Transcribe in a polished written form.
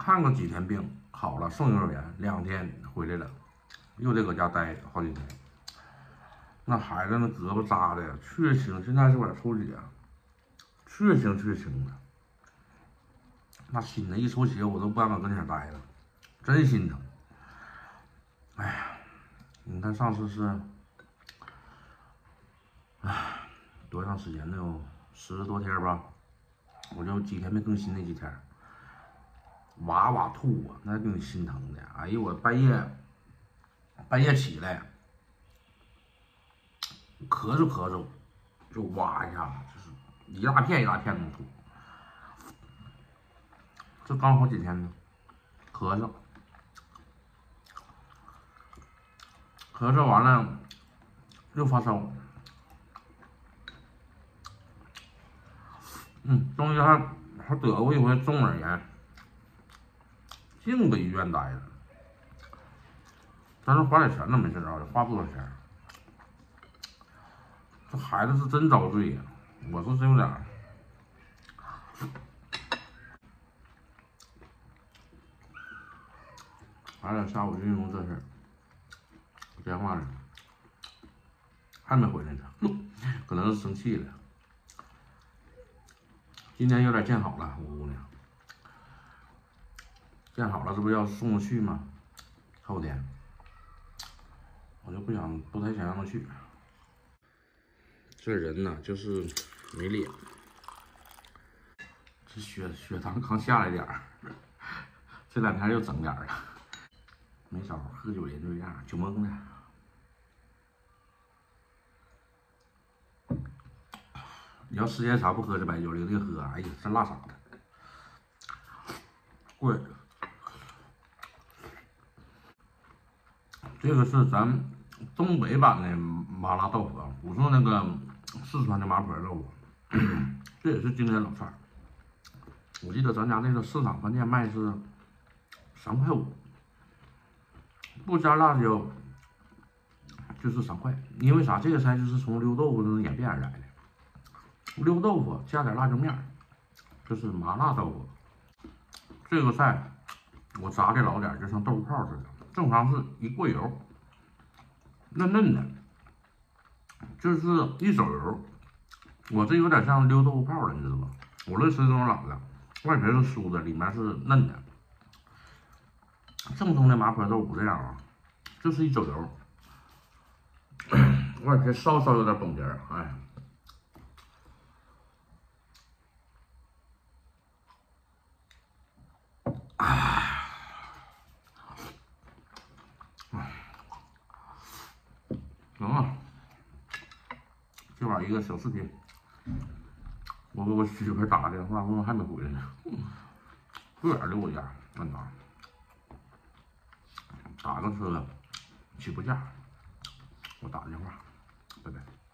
看个几天病，好了送幼儿园，2天回来了，又得搁家待好几天。那孩子那胳膊扎的呀，血青，现在是有点抽血，血青的。那心呢一抽血，我都不敢搁跟前待了，真心疼。哎呀，你看上次是，哎，多长时间了？有10多天吧，我就几天没更新那几天，哇哇吐啊，那给你心疼的。哎呦，我半夜起来，咳嗽，就哇一下，就是一大片的吐。这刚好几天呢，咳嗽完了又发烧，中间还得过一回中耳炎，净搁医院待着。但是花点钱都没事啊，花不多钱。这孩子是真遭罪呀，我说真有点。完了，下午运动这事儿，电话呢，还没回来呢，可能是生气了。今天有点见好了，我姑娘见好了，这不要送她去吗？后天，我就不太想让她去。这人呢，就是没脸。这血糖刚下来点儿，这2天又整点儿了。没少喝酒人这样，酒蒙的。你要时间长不喝这白酒，留着喝，哎呀，真辣傻的。贵。这个是咱东北版的麻辣豆腐啊，不是那个四川的麻婆豆腐。这也是经典老菜。我记得咱家那个市场饭店卖是3块5，不加辣椒就是3块。因为啥？这个菜就是从溜豆腐中演变而来的。溜豆腐加点辣椒面，就是麻辣豆腐。这个菜我炸的老点，就像豆腐泡似的，正常是一过油，嫩的，就是一手油。我这有点像溜豆腐泡了，你知道吧？我这吃这种老的，外皮是酥的，里面是嫩的。正宗的麻婆豆腐不这样啊，就是一走油，外皮稍有点崩皮儿，哎。行了，这玩意儿一个小视频，我给我媳妇打个电话，问我还没回来呢，不远离我家，问他打个车起步价，我打个电话，拜拜。